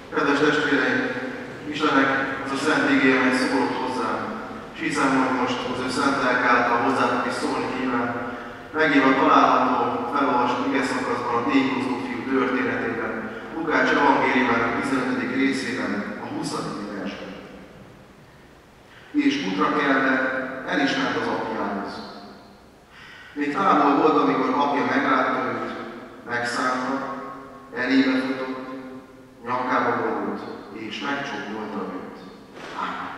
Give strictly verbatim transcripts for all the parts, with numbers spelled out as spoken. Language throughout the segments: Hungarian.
Kedves testvéreim, Istennek az a szent igéje, amely szólott hozzám, és hiszem, hogy most az ő szent lelk által hozzátok is szólni kíván. Megírva található, felolvasott igeszakaszban a tékozó fiú történetében, Lukács evangéliumának tizenötödik részében, a huszadik versben. És útra kelve elismert az apjához. Még távol volt, amikor apja meglátta őt, megszánta, elébe futott, nyakába borult, és megcsókolta őt. Ámen.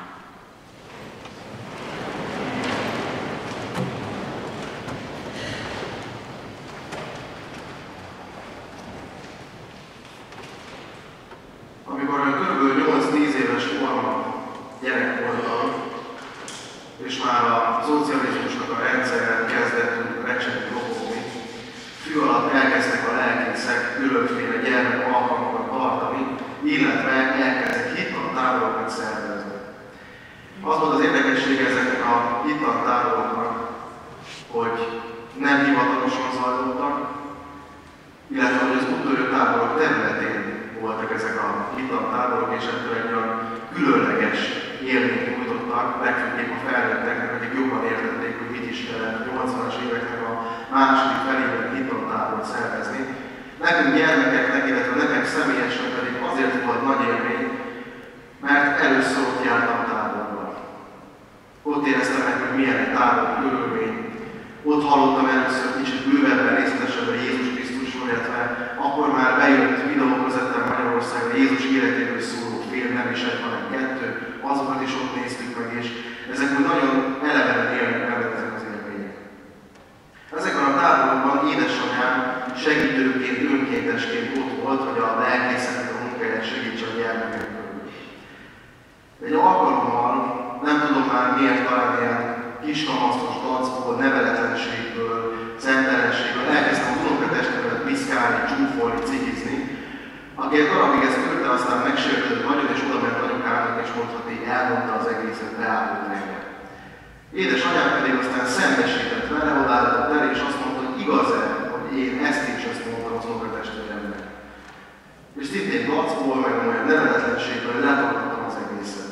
Amikor kb. nyolc-tíz éves koromban gyerek voltam, és már a szocializmusnak a rendszeren kezdett recsegni, lopogni, fű alatt elkezdtek a lelkészek különféle gyermek alkalmakat tartani, illetve elkezdtek hittantáborokat szervezni. Az volt az érdekessége ezeknek a hittantáboroknak, hogy nem hivatalosan zajlottak, illetve hogy az úttörő táborok területén voltak ezek a hittantáborok, és ettől egy olyan különleges élményt nyújtottak, legfőképp a felnőtteknek, akik jobban értették, hogy mit is kellett a nyolcvanas éveknek a második felében hittantábort szervezni. Nekünk gyermekeknek, illetve nekem személyesen pedig azért volt nagy élmény, mert először ott jártam táborban. Ott éreztem meg, hogy milyen egy tábori körülmény. Ott hallottam először kicsit bővebben, részletesebben Jézus Krisztusról, illetve akkor már bejött videókazetten Magyarországra Jézus életéről szóló film, nem is egy, hanem kettő, azokat is ott néztük meg, és ezek úgy nagyon elevenen élnek velem ezek az élmények. Ezekben a táborokban édesanyám segítőként, önkéntesként ott volt, hogy a lelkészeknek a munkáját segítse a gyermekek körül. Egy alkalommal, nem tudom már miért, talán ilyen kiskamasztos dacból, neveletlenségből, szentelenségből elkezdtem az unokatestvéremet piszkálni, csúfolni, cigizni, aki egy darabig ezt küldte, aztán megsértődött nagyon, és oda ment anyukának, és mondhatni, elmondta az egészet, beállult engem. Édesanyám pedig aztán szembesített vele, odaállított elé, és azt mondta, hogy igaz-e, hogy én ezt is ezt mondtam az unokatestvéremnek. És szintén dacból, meg olyan neveletlenségből letagadtam az egészet.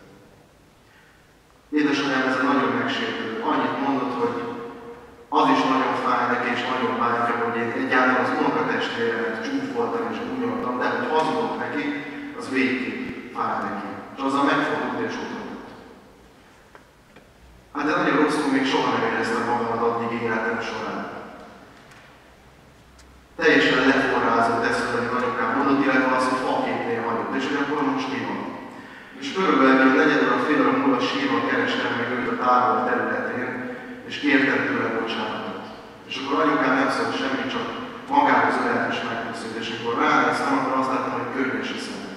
Édesanyám ezzel nagyon megsértődött. Annyit mondott, hogy az is nagyon fáj neki, és nagyon bántja, hogy én egyáltalán az unokatestvéremet csúfoltam és gúnyoltam, de hogy hazudok neki, az végképp fáj neki. És azzal megfordult és otthonult. Hát de nagyon rosszul még soha nem éreztem magamat addig életem során. Teljesen leforrázott eszembe, hogy anyukám mondott, illetve az, hogy faképnél hagyott, és hogy akkor most mi van. És körülbelül egy negyed óra, fél óra múlva sírva kerestem meg őt a tábor területén, és kértem tőle bocsánatot. És akkor anyukám nem szólt semmit, csak magához ölelt és megköszönt, és akkor ránéztem, akkor azt láttam, hogy könnyes a szem.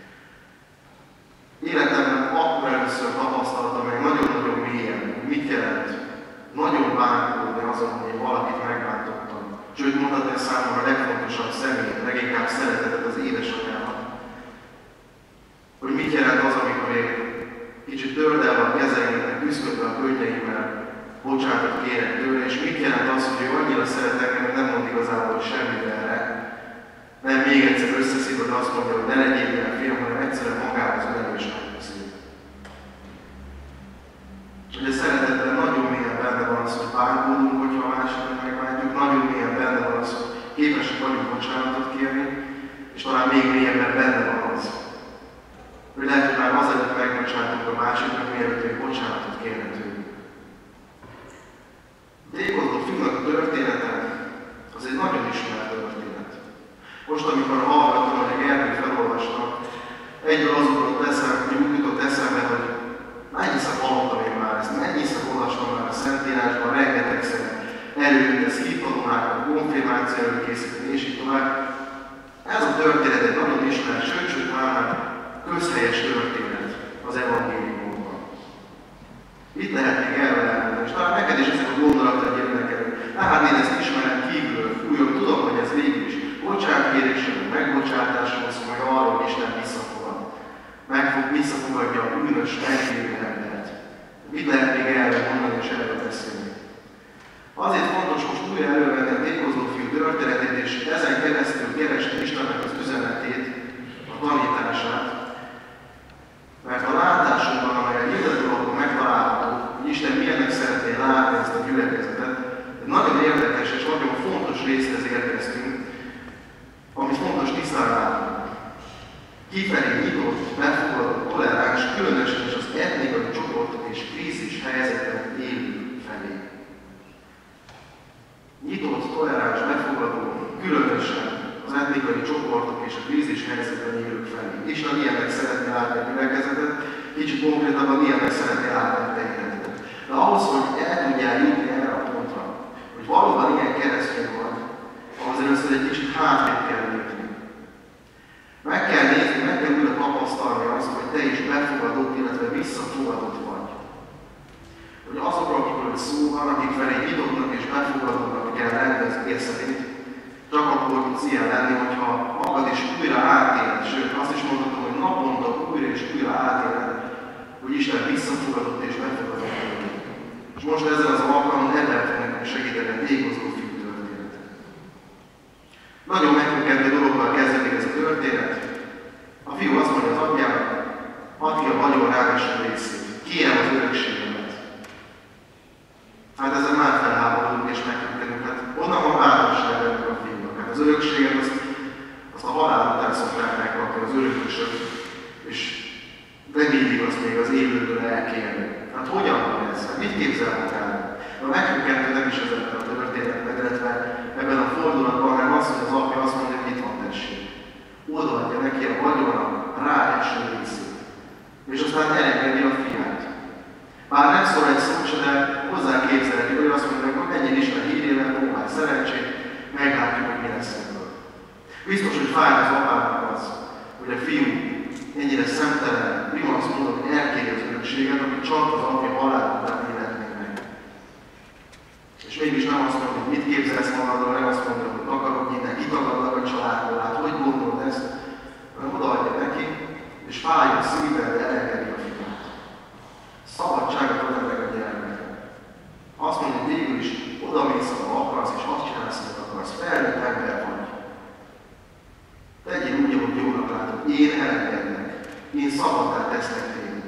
Életemben akkor először tapasztaltam meg nagyon-nagyon mélyen, hogy mit jelent nagyon bántódni azon, hogy én valakit megbántottam. Sőt, mondhatni a számomra a legfontosabb személyt, leginkább szeretetet az édesanyámat. Hogy mit jelent az, amikor én kicsit tördelve a kezeimet, küszködve a könnyeimmel bocsánatot kérek tőle, és mit jelent az, hogy ő annyira szeret engem, hogy nem mond igazából semmit erre. Nem még egyszer összeszívod, azt mondja, hogy ne legyél ilyen fiam, hanem egyszerűen magához ölel és megköszönjük. Hogy a szeretetben nagyon mélyen benne van az, hogy bánkódunk, hogyha a másikat megbántjuk, nagyon mélyen benne van az, hogy képesek vagyunk bocsánatot kérni, és talán még mélyebben benne van az, hogy lehet, hogy már azért megbocsátunk a másiknak, mielőtt még bocsánatot kérne tőlünk. Tékozó fiúnak a története, az egy nagyon ismert történet. Most, amikor hallgattam, hogy a Gergő felolvasta, egyből az ugrott eszembe, hogy úgy jutott eszembe, hogy mennyiszer hallottam én már ezt, mennyiszer olvastam már a Szentírásban, rengetegszer előtt, ez hittanulmákat, konfirmáció előkészíteni, és így tovább. Ez a történet egy nagyon ismert, sőt, sőt már már közhelyes történet az evangéliumokban. Itt lehet még erről elmondani, és talán neked is ezek a gondolatok jönnek elő. Hát én ezt ismerem kívülről, újra tudom, hogy ez végül is bocsánatkérésről, megbocsátásról szól, meg arról, hogy Isten visszafogad. Meg fog visszafogadja a bűnös, elkérő embert. Mit lehet még erről mondani és erről beszélni? Azért fontos most újra elővenni a tékozó fiú történetét, és ezen keresztül keresni Istennek az üzenetét a tanítás kifelé nyitott, befogadó, toleráns, különösen is az etnikai csoportok és krízis helyzetben élő felé. Nyitott, toleráns, befogadó, különösen az etnikai csoportok és a krízis helyzetben élők felé. Isten ilyenek szeretné látni a gyülekezetet, kicsit konkrétabban ilyenek szeretné látni a te életedet. De ahhoz, hogy el tudjál jutni erre a pontra, hogy valóban ilyen keresztény vagy, ahhoz először egy kicsit hátrébb kell lépni. Meg kell nézni, meg kell újra tapasztalni azt, hogy te is befogadott, illetve visszafogadott vagy. Hogy azokról, akikről szó van, akik felé nyitottnak és befogadónak kell lenni az ér szerint, csak akkor tudsz ilyen lenni, hogyha magad is újra átéled, sőt azt is mondhatom, hogy naponta újra és újra átéled, hogy Isten visszafogadott és befogadott. És most ezzel az alkalommal ebben fog nekünk segíteni a tékozó fiú történet. Nagyon megkökkentő dologgal kezdődik ez a történet. A fiú azt mondja az apjának, add ki a vagyon rámeső részét, kérem az örökségemet. Hát ezzel már felháborodunk és megkökkentünk. Hát onnan van bátorság ennek a fiúnak. Hát az örökséget azt, azt a halál után szokták megkapni az örökösök, és de mindig azt még az élőből elkérni. Hát hogyan van ez? Hát mit képzelnek el? A megkökkentő nem is ezzel a történetben, illetve ebben a fordulatban, hanem az, hogy az apja azt mondja, hogy itt van tessék. Odaadja neki a vagyona rá eső részét. És aztán elengedi a fiát. Bár nem szól egy szót se, de hozzá képzelni, hogy azt mondja, hogy menjen Isten hírével, próbálj szerencsét, meglátjuk, hogy mi lesz ebből. Biztos, hogy fájt az apának az, hogy a fiú ennyire szemtelen, rimasz módon elkéri az örökséget, amit csak az apja halál után életnél meg. És mégis nem azt mondja, hogy mit képzelsz magadról, nem azt mondja, hogy akarok innen, kitagadlak a családból, hát hogy gondolod ezt, hanem odaadja neki, és fájó szívvel elengedi a fiát. Szabadságot ad meg a gyermeknek. Azt mondja, hogy végül is odamész, ha akarsz, és azt csinálsz, hogy akarsz. Felnőtt ember vagy. Tegyél úgy, ahogy jónak látod. Én elengednek. Én szabaddá tesznek téged.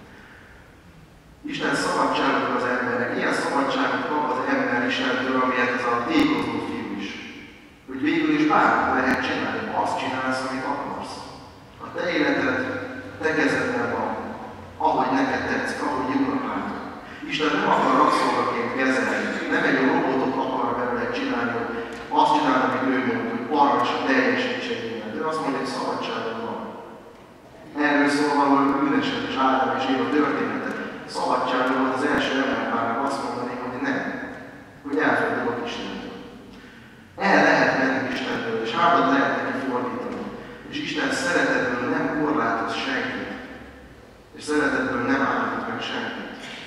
Isten szabadságot ad az embernek. Ilyen szabadságot kap az ember Istentől, amilyet ez a tékozó fiú is. Hogy végül is bármit lehet csinálni. Azt csinálsz, amit akarsz. A te életed te kezedben van. Ahogy neked tetszik, ahogy jónak látod. Isten nem akar rabszolgaként kezelni. Nem egy robotot akar belőle csinálni, hogy azt csinál, amit ő mond, hogy parancsa teljesítse mindent. De azt mondja, hogy szabadságon van. Erről szól valahol bűnesen és Ádám és Éva történetet. Szabadságon volt az első emberpárnak azt mondani, hogy nem. Hogy elfordulok Istentől. El lehet menni Istentől, és hátat lehet neki fordítani. És Isten szeretetből nem korlátoz senkit. És szeretetből nem állít meg senkit.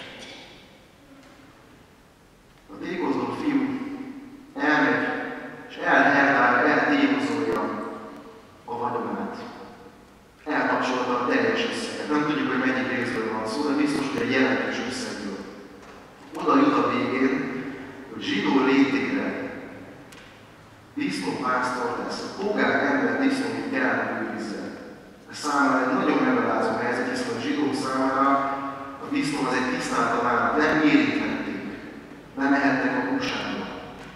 A tékozó fiú elmegy, és elherdálja, eltékozolja a vagyonát. Elkapcsolta a teljes összeget. Nem tudjuk, hogy mennyi részből van szó, de biztos, hogy egy jelentős összegből. Oda jut a végén, hogy zsidó létére disznópásztor lesz. A pogák ember disznóit kell őrizze. Ez számára egy nagyon megalázó helyzet, hiszen a zsidók számára a disznó az egy tisztáltan állat, nem érinthették, nem ehettek a húsába.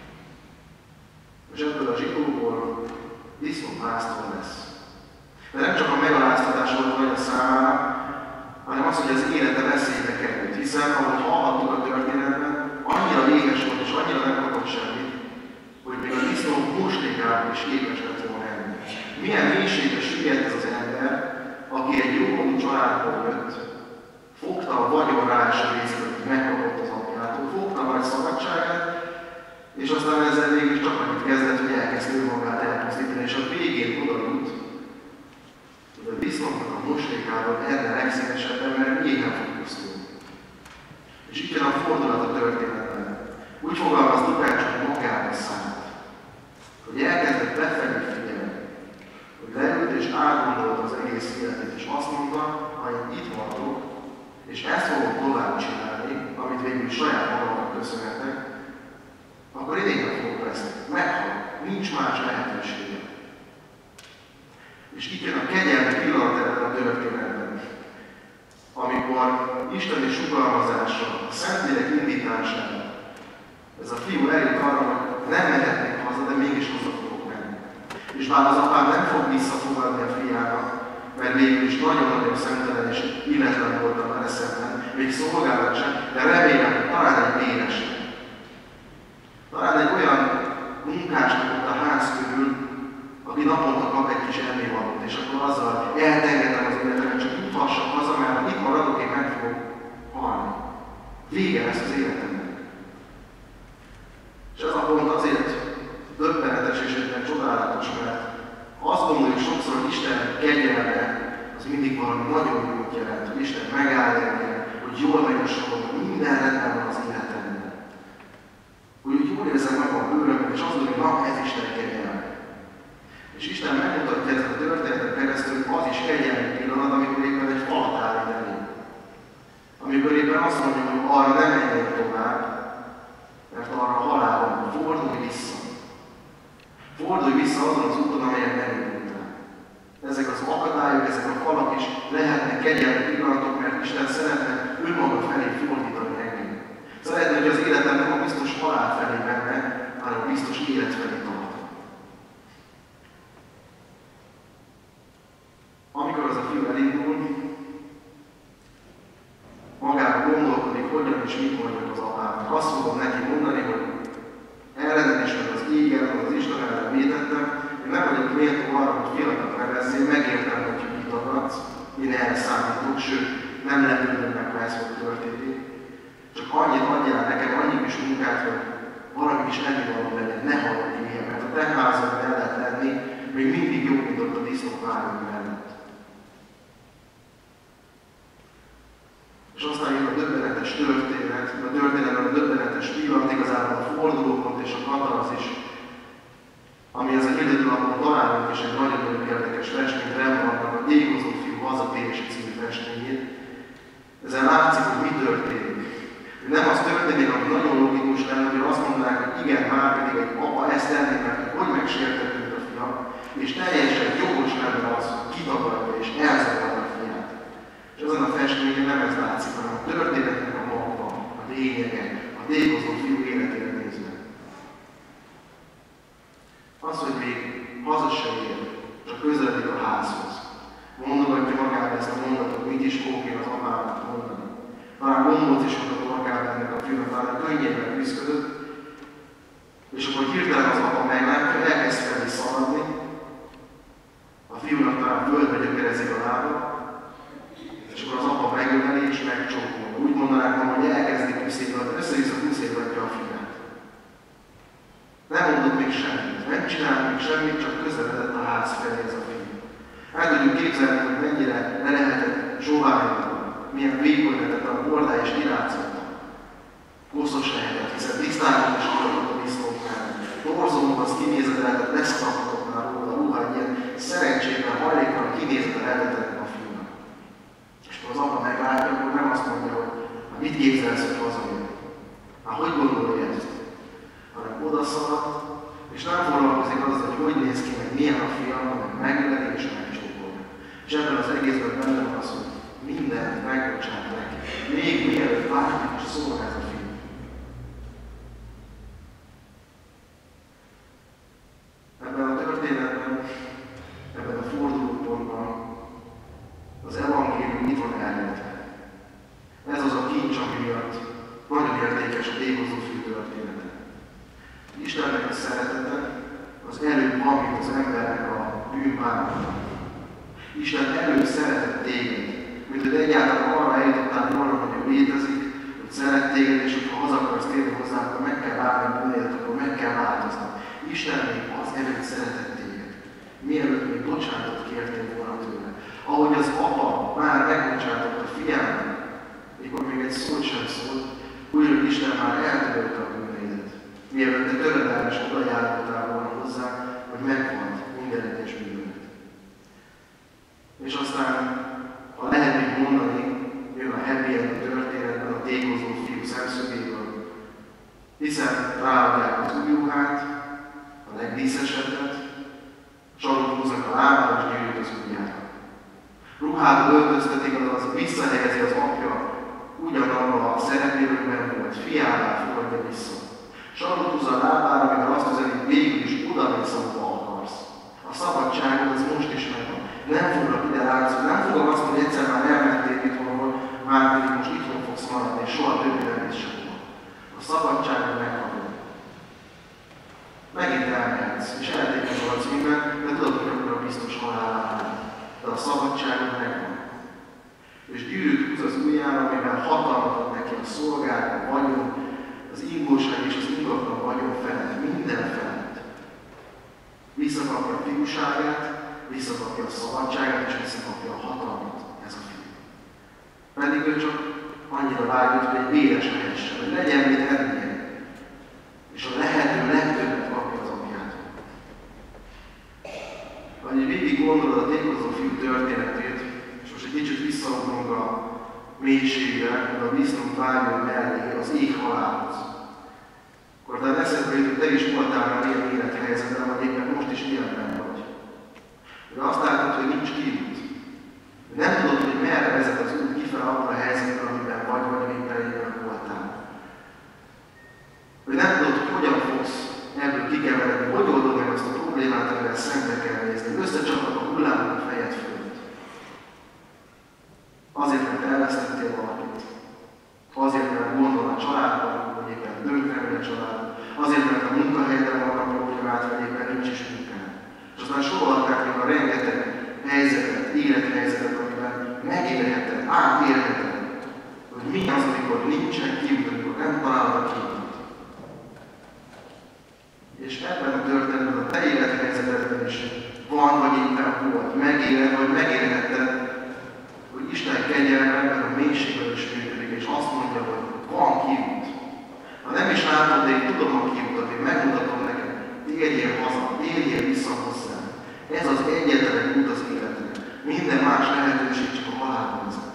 És ebből a zsidóból disznópásztor lesz. De nem csak a megaláztatás volt vagy a számára, hanem az, hogy az élete veszélybe került, hiszen ahogy hallhattuk a történetben, annyira éhes volt és annyira nem kapott semmit, hogy még a disznó moslékában is képes lett volna enni. Milyen mélységbe süllyedt ez az ember, aki egy jómódú családból jött, fogta a vagyon ráeső részt, hogy megkapott az apjától, fogta a nagy szabadságát, és aztán ezzel végül csak annyit kezdett, hogy elkezdte önmagát elpusztítani, és a végén oda jut, hogy a disznóknak a moslékában erre legszívesebben, mert éhen fog pusztulni. És itt jön a fordulat a történetben. Úgy fogalmaz Lukács, hogy magába szállt, hogy elkezdett befelé figyelni, hogy leült és átgondolta az egész életét, és azt mondta, hogy itt vagyok, és ezt fogok tovább csinálni, amit végül saját magamnak köszönhetek, akkor idénre fogok veszni. Meghalok. Nincs más lehetősége. És itt jön a kegyelmi pillanat ebben a történetben, amikor isteni sugalmazása, a Szentlélek indításával ez a fiú eljut arra, hogy nem mehetnék haza, de mégis haza fogok menni. És bár az apám nem fog visszafogadni a fiának, mert végül is nagyon-nagyon szemtelen és illetlen voltam vele szemben, még szolgálat sem, de remélem, hogy talán egy béresnek. Talán egy olyan munkásnak ott a ház körül, aki naponta kap egy kis ennivalót, és akkor azzal eltengetem az életemet, csak juthassak haza, mert ha itt maradok, én meg fogok halni. Vége lesz az életemnek. És ez a pont azért döbbenetes és egyben csodálatos, mert azt gondoljuk sokszor, hogy Isten kegyelme az mindig valami nagyon jót jelent, hogy Isten megáll engem, hogy jól megy a soron, hogy minden rendben van az életemben. Hogy úgy jól érzem magam a bőrömben, és azt mondom, hogy na, ez Isten kegyelme. És Isten megmutatja ezt a történetet keresztül, hogy az is kegyelmi pillanat, amikor éppen egy falat állít elé. Amikor éppen azt mondja, hogy arra nem menjél tovább, mert arra a halálon fordulj vissza. Fordulj vissza azon az úton, amelyen elindultál. Ezek az akadályok, ezek a falak is lehetnek kegyelmi pillanatok, mert Isten szeretne önmaga felé fordítani engem. Szeretne, hogy az életem nem a biztos halál felé menne, hanem a biztos élet felé tart. Amikor az a fiú elindul, magára gondolkodik, hogyan és mit mondjak az apának. Azt fogom neki mondani, hogy ellened is, meg az égen, meg az Isten ellen vétettem, én nem vagyok méltó arra, hogy fiatalnak nevezzél, megértem, hogy mit akadsz, én erre számítok, sőt, nem lepődöm meg, ha ez fog történni. Csak annyit adjál nekem, annyi kis munkát, hogy valami kis ennivaló legyen, ne halljak éhen, mert a te házadban el lehet lenni, még mindig jobb, mint ott a disznók várunk mellett. És aztán jön a döbbenetes történet, a történetben a döbbenetes pillanat, igazából a fordulópont és a katarzis, ami ez a hirdetőlapon találunk is egy nagyon-nagyon érdekes festményt, Rembrandtnak a Tékozó fiú hazatérési című festményét. Ezen látszik, hogy mi történik. Nem az történik, ami nagyon logikus lenne, hogy azt mondanák, hogy igen, már pedig egy apa ezt tenni, mert hogy megsértettünk a fiam, és teljesen jogos lenne az, hogy kitagadja és elzavarja a fiát. És ezen a festményen nem ez látszik, hanem a történetnek a magva, a lényege, a tékozó fiú életére nézve. Az, hogy még haza se ér, csak közeledik a házhoz. Mondogatja magába ezt a mondatot, mit is fogok én az apának mondani. Talán gondolt is mondható magába ennek a fiúnak, talán könnyében küzdött, és akkor hirtelen az apa meglátja, elkezd felé szaladni, a fiúnak talán földbe gyökerezik a lába, és akkor az apa megöleli és megcsókolja. Úgy mondanák, hogy elkezdik puszítani, össze-vissza puszítgatja a fiát. Nem mondott még semmit, nem csinált még semmit, csak közeledett a ház felé ez a fiú. El tudjuk képzelni, hogy mennyire le lehetett zsóválni, milyen vékony lehetett a bordája és kirázott. Koszos lehetett, hiszen tisztában is kirakott a disznóknál. Torzónak az kinézete lehetett, leszkaphatott már róla, ruha egy ilyen szerencsétlen, hajléktalan kinézete lehetett a fiúnak. És akkor az apa meglátja, akkor nem azt mondja, hogy mit képzelsz, hogy hazajön. Hát hogy gondolja ezt? Hanem odaszaladt, és nem foglalkozik azzal, hogy hogy néz ki, meg milyen a fiam, meg megöleli és megcsókolja. És ebben az egészben benne van az, hogy mindent megbocsát neki. Még mielőtt bármit is szól ez a fiú. Ebben a történetben, ebben a fordulópontban az evangélium mit van elrejtve. Ez az a kincs, ami miatt nagyon értékes a tékozó fiú története. Istennek a szeretete az előbb van, mint az embernek a bűnbánata. Isten előbb szeretett téged, mint hogy egyáltalán arra eljutottál volna, hogy ő létezik, hogy szeret téged, és hogyha haza akarsz térni hozzá, akkor meg kell válni a bűnédet, akkor meg kell változni. Isten még az előtt szeretett téged, mielőtt még bocsánatot kértél volna tőle. Ahogy az apa már megbocsátott a fiának, mikor még egy szót sem szólt, úgy, hogy Isten már eltörölte a bűnédet. Mielőtt te töredelmes oda járottál volna hozzá, hogy megvalt minden egyes bűnödet. És aztán, ha lehet még mondani, jön a happy end a történetben a tékozó fiú szemszögéből, hiszen ráadják az új ruhát, a legdíszesebbet, csalót húznak a lábára és gyűjtik az ujjára. Ruhába öltöztetik, az visszahelyezi az apja ugyanabba a szerepében volt, fiává fogadja vissza. Sarut húz a lábára, amikor azt üzeni, végül is oda mész, ahova akarsz. A szabadságod az most is megvan. Nem foglak ide látszani, nem fogom azt, hogy egyszer már elmentél itthonról, már pedig most itthon fogsz maradni, és soha többé nem is sehova. A szabadságot meghagyod. Megint elmehetsz, és eltékezol a címben, de tudod, hogy akkor a biztos halálra áll. De a szabadságot megvan. És gyűrűt húz az ujjára, amivel hatalmat ad neki a szolgák, a vagyon, az ingóság és az ingatlan vagyon felett, minden felett. Visszakapja a fiúságát, visszakapja a szabadságát, és visszakapja a hatalmat, ez a fiú. Pedig ő csak annyira vágyott, hogy egy véres lehessen, hogy legyen mit ennie, és a lehető legtöbbet kapja az apjától. Ahogy végig gondolod a tékozó fiú történetét, és most egy kicsit visszaugrunk a mélységre, a disznót vágyon mellé, az ég halálhoz. Akkor te eszedbe jut, hogy te is voltál már ilyen élethelyzetben, vagy éppen most is életben vagy. De azt látod, hogy nincs kiút. Nem tudod, hogy merre vezet az út kifele abban a helyzetben, amiben vagy, vagy amiben éppen voltál. Hogy nem tudod, hogy hogyan fogsz ebből kikeveredni, hogy oldod meg azt a problémát, amivel szembe kell nézni. Összecsapod a hullámok a fejed fölött. Azért, mert elvesztettél valakit. Azért, mert gondol a családban, hogy éppen dönkre megy a család. Azért, mert a munkahelyben van a problémát, vagy éppen nincs is munkád. És aztán sorolhatnák még a rengeteg helyzetet, élethelyzetet, amiben megélheted, átélheted, hogy mi az, amikor nincsen kiút, amikor nem találod a kiutat. És ebben a történetben a te élethelyzetedben is van, vagy éppen volt, megéled, vagy megélhetted, hogy Isten kegyelme ebben a mélységben is működik, és azt mondja, hogy van kiút. Ha nem is látod, de én tudom a kiutat, én megmutatom neked, térjél haza, térjél vissza hozzám. Ez az egyetlen egy út az életnek. Minden más lehetőség csak a halálba vezet.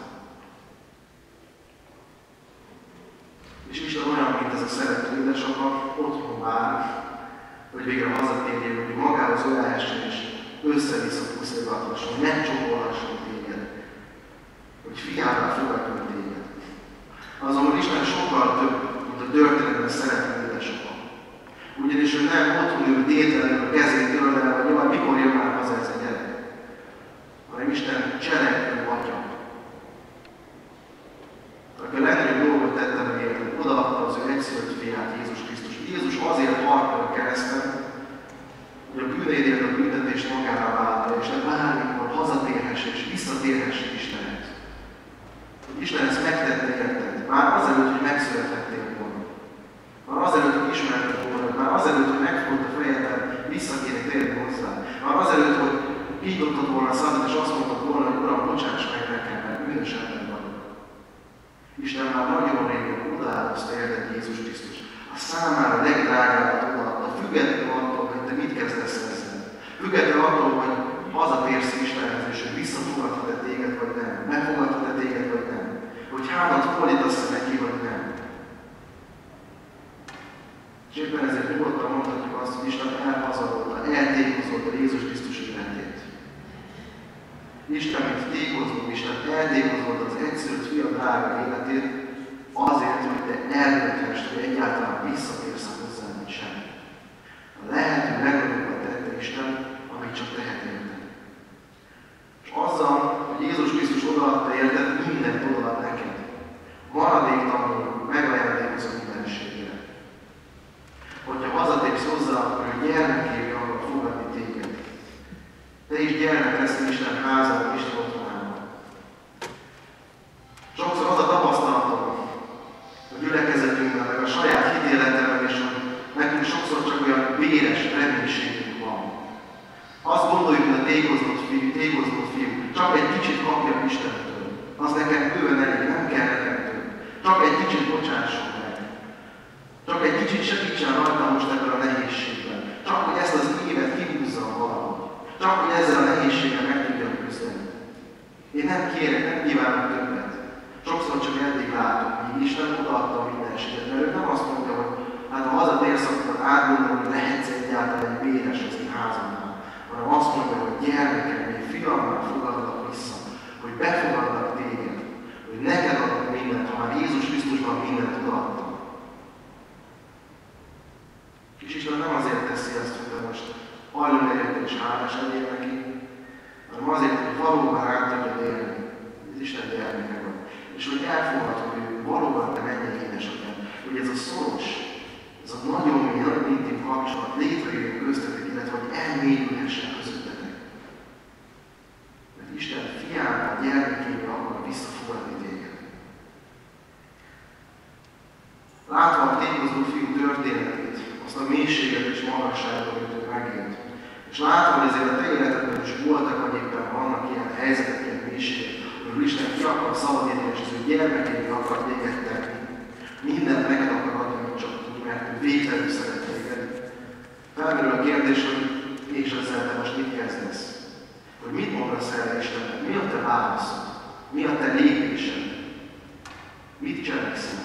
És Isten olyan, mint ez a szerető édesapa, otthon vár, hogy végre hazatérjél, hogy magához ölelhessen és össze-vissza puszilgathasson, hogy megcsókolhasson téged, hogy fiává fogadjon téged. Azonban Isten sokkal több, mint a történetben szerető édesapa. Ugyanis ő nem otthon ül tételenül a kezét tőle, vagy jaj, mikor jön már haza ez a gyerek, hanem Isten cselekvő atya. Aki a legnagyobb dolgot tette meg érted, odaadta az ő egyszülött fiát, Jézus Krisztus. Jézus azért halt meg a kereszten, hogy a bűneidért a büntetést magára vállalja, és ne bármikor hazatérhess és visszatérhess Istenhez. Hogy Isten ezt megtette érted, már azelőtt, hogy megszülethettél volna. Már azelőtt, hogy ismerted volna, már azelőtt, hogy megfogod a fejeddel, vissza kéne térni hozzá. Már azelőtt, hogy kinyitottad volna a szemed, és azt mondtad volna, hogy Uram, bocsáss meg nekem, mert bűnös ember vagyok. Isten már nagyon régen odaáldozta érted Jézus Krisztus. A számára legdrágábbat odaadta, függetlenül attól, hogy te mit kezdesz ezzel. Függetlenül attól, hogy hazatérsz Istenhez, és hogy visszafogadhat-e téged, vagy nem. Megfogadhat-e téged, vagy nem. Hogy hátat fordítasz-e neki, vagy nem. És éppen ezért nyugodtan mondhatjuk azt, hogy Isten elpazarolta, eltékozolta Jézus Krisztus életét. Isten, mint tékozó, Isten eltékozolta az egyszülött fia drága életét, azért, hogy te eldönthessd, hogy egyáltalán visszatérsz hozzá, mint sem. A lehető legnagyobbat tette Isten, amit csak tehet érted. És azzal, hogy Jézus Krisztus odaadta érted, mindent odaad neked. Maradéktalanul megajándékozza mindenségére. Hogyha hazatérsz hozzá, akkor ő gyermekévé akar fogadni téged. Te is gyermek leszel Isten házában, Isten otthonában. Sokszor az a tapasztalatom, a gyülekezetünkben, meg a saját hitéletemben is, hogy nekünk sokszor csak olyan véres reménységünk van. Azt gondoljuk, hogy a tékozott fiú, tékozott fiú, csak egy kicsit kapja Istentől. Az nekem bőven elég, nem kell nekem több. Csak egy kicsit bocsásson meg. Csak egy kicsit segítsen rajta most ebben a nehézségben. Csak hogy ezt az évet kihúzzam valahogy. Csak hogy ezzel a nehézséggel meg tudjam küzdeni. Én nem kérek, nem kívánok többet. Sokszor csak eddig látom, hogy Isten odaadta mindenséget, mert ő nem azt mondja, hogy hát ha hazatérsz, akkor átgondolom, hogy lehetsz egyáltalán egy véres az én házamnál, hanem azt mondja, hogy gyermekem, én fiammal fogadlak vissza, hogy befogadlak téged, hogy neked adok mindent, ha már Jézus Krisztusban mindent odaadtam. És Isten nem azért teszi ezt, hogy te most hajlom egyet és hálás legyél neki, hanem azért, hogy Isten fiával, gyermekével akar visszafogadni téged. Látva a tékozó fiú történetét, azt a mélységet és magasságot, amit ő megélt, és látva, hogy ezért a te életedben is voltak, vagy éppen vannak ilyen helyzetek, ilyen mélységek, ahol Isten ki akar szabadítani, és az ő gyermekével akar téged tenni. Mindent neked akar adni, amit csak tud, mert ő végtelenül szeret téged. Felmerül a kérdés, hogy és ezzel te most mit kezdesz? Hogy mit mondasz el Istennek? Mi a te válaszod? Mi a te lépésed? Mit cselekszel?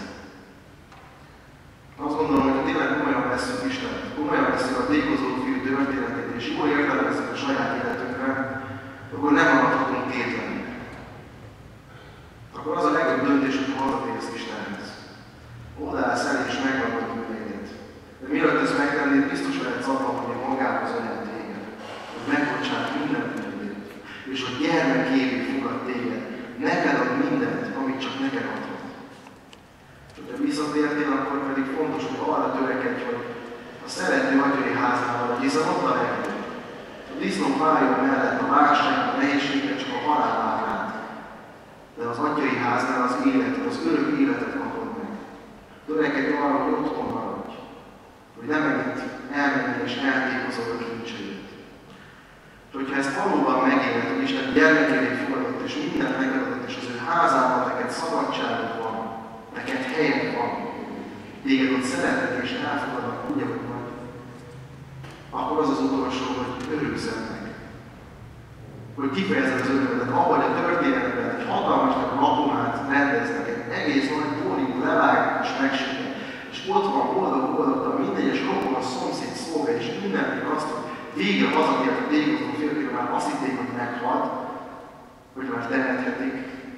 Azt gondolom, hogy ha tényleg komolyan veszünk Istent, komolyan veszünk a tékozó fiú történetét, és jól értelmezzük a saját életünkre, akkor nem maradhatunk tétlenül. Akkor az a legjobb döntés, hogy hazatérsz Istenhez. Odaállsz el és megmaradod téged. De mielőtt ezt megtennéd, biztos lehetsz abban, hogy magához olyan téged, hogy megbocsát minden bűnödet, és hogy gyermekévé fogad téged, neked ad mindent, amit csak neked adhat. És ha visszatértél, akkor pedig fontos, hogy arra törekedj, hogy a szerető atyai háznál vagy, hiszen ott a legjobb. A disznó fájó mellett a válság, a nehézséget csak a halál vár rád. De az atyai háznál az életet, az örök életet kapod meg. Törekedj arra, hogy otthon maradj. Hogy nem megint elmenni és eltékozol a kincseit. És hogyha ezt valóban megéled, hogy Isten gyermekévé fogadott, és mindent megadott, és az ő házában neked szabadságod van, neked helyed van, téged ott szeretnek és elfogadnak úgy, ahogy vagy, akkor az az utolsó, hogy örülszel meg. Hogy kifejezed az örömedet, ahogy a történetben egy hatalmas lakomát rendeznek, egy egész nagy bóling levágnak és megsütnek, és ott van boldog-boldogtan minden egyes rokon, a szomszéd szolga, és mindenki azt, hogy végre hazatért a tékozó férfiről, már azt hitték, hogy meghalt, hogy már temethetik.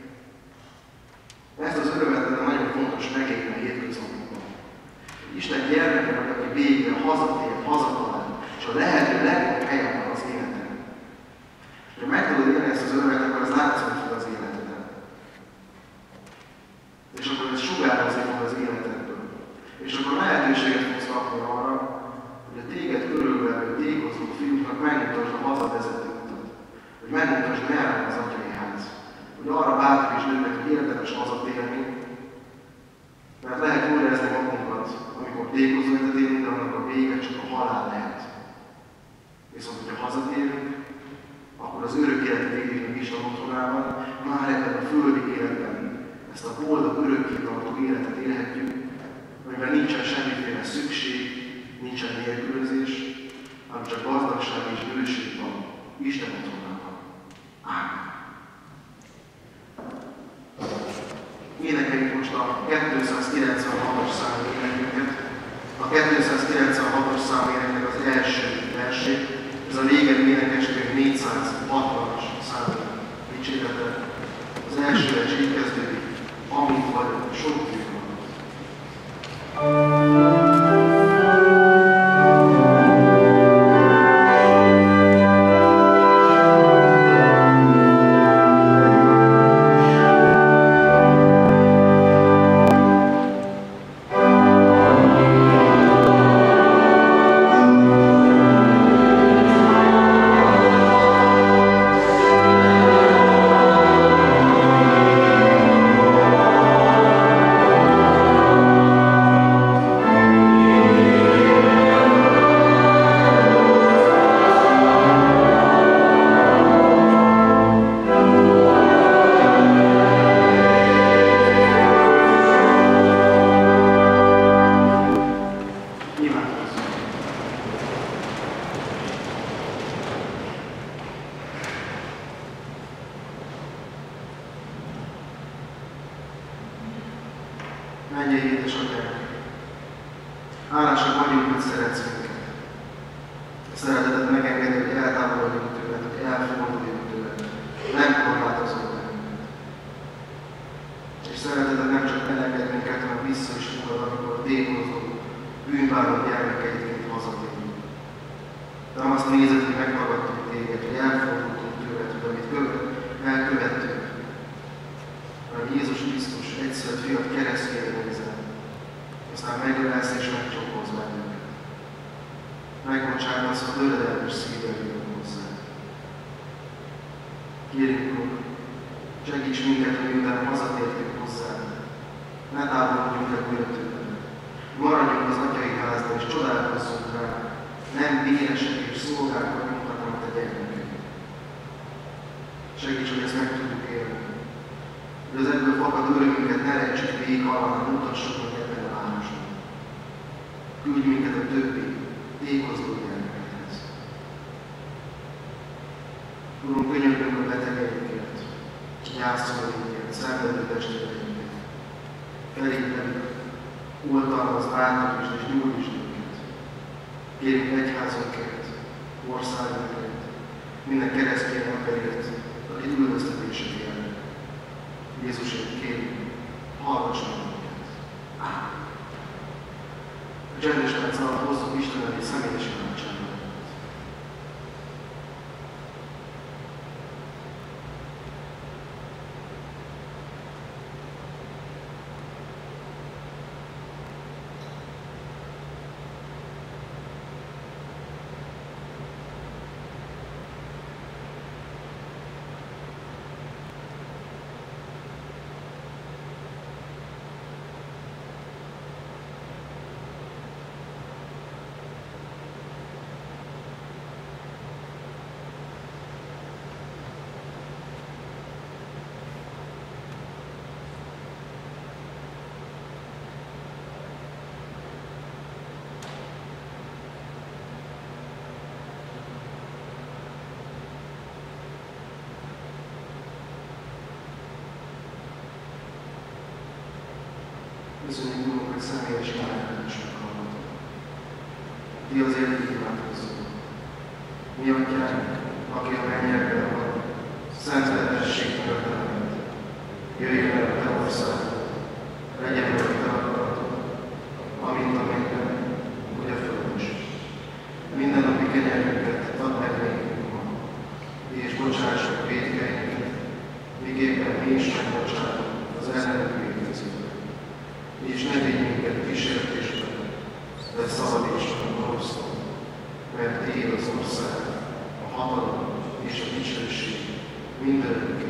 Ezt az örömet nagyon fontos megélni a hétköznapokban. Isten gyermeke vagy, aki végre hazatér, hazatalál, és a lehető legjobb helyen van az életen. És ha meg tudod élni ezt az örömet, akkor az látszani fog az életeden. És akkor ez sugározni fog az életedből. És akkor lehetőséget fogsz kapni arra, hogy a téged körülbelül tékozó fiúknak megmutasd a hazavezető utat. Hogy megmutasd, merre van az atyai ház. Hogy arra bátorítsd őket, hogy érdemes hazatérni, mert lehet jól érezni magunkat, amikor tékozó életet élünk, de annak a vége csak a halál lehet. Viszont, hogyha hazatérünk, akkor az örök életet éljük meg Isten otthonában, már ebben a földi életben ezt a boldog, örökkétartó életet élhetjük, amiben nincsen semmiféle szükség, nincsen nélkülözés, hanem csak gazdagság és bőség van Isten otthonában. Ámen. Énekeljük most a kétszázkilencvenhatos számú énekünket. A kétszázkilencvenhatos számú éneknek az első versét, ez a régebbi énekeskönyv négyszázhatvanas számú dicsérete. Az első vers így kezdődik, amint vagyok, sok bűn van. Mennyei édesatyánk, hálásak vagyunk, hogy szeretsz minket. A szeretetet megengedi, hogy eltávolodjunk tőled, hogy elforduljunk tőled, nem korlátozol bennünket. És szeretetet nem csak elenged minket, hanem vissza is fogad, amikor tékozó, bűnbánó gyermekeidként hazatérünk. Nem azt nézed, hogy megtagadtuk téged, hogy elfordultunk tőled, hogy amit követ, elkövettük, hanem Jézus Krisztus egyszerűen fiat keresztjére nézel, aztán megölelsz és megcsókolsz bennünket. Megbocsátasz, ha töredelmes szívvel jövünk hozzá. Kérjük, Urunk, segíts minket, hogy miután hazatértünk hozzá, ne távolodjunk el újra tőled. Maradjunk az atyai házban, és csodálkozzunk rá. Nem béresek és szolgák vagyunk, hanem te gyermekek. Segíts, hogy ezt meg tudjuk élni. Hogy az ebből fakad örömünket ne rejtsük vég alá, hanem mutassuk meg ebben a városban. Küldj minket a többi tékozló gyermekekhez. Urunk, könyörgünk a betegeinkért, gyászolóinkért, szenvedő testvéreinkért. Felég velük, oltalmaz, bátorítsd és nyújtsd őket. Kérjük egyházunkért, országunkért, minden keresztény emberért, akit üldöztetésre járnak. Jézusért kérjük, hallgass meg minket. A csendes perc alatt hozzuk Isten elé személyes imádságot. Köszönjük, Urunk, hogy személyes imádkozást is meghallgatunk. Ti azért így imádkozzunk. Mi Atyánk, aki a mennyekben van, szenteltessék meg a te neved. Jöjjön el a te országod, legyen meg a te akaratod, amint a mennyben, úgy a földön is. Minden napi kenyerünket add meg nékünk ma, és bocsáss meg vétkeinket, miképpen mi is megbocsátunk az ellenünk vétkezőknek. És ne védj minket kísértésbe, de szabadíts meg a rossztól, mert Tiéd az ország, a hatalom és a dicsőség mindörökké.